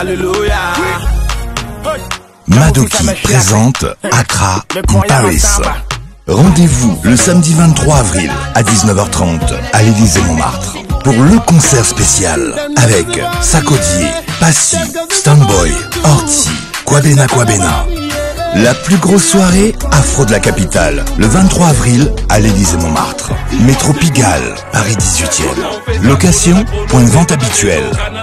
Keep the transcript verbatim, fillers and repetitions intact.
Alléluia. Madoki présente Accra in Paris. Rendez-vous le samedi vingt-trois avril à dix-neuf heures trente à l'Élysée-Montmartre pour le concert spécial avec Sarkodie, Passy, Stoneboy, Horty, Kwabena Kwabena. La plus grosse soirée afro de la capitale, le vingt-trois avril à l'Élysée-Montmartre. Métro Pigalle, Paris dix-huitième. Location, point de vente habituel.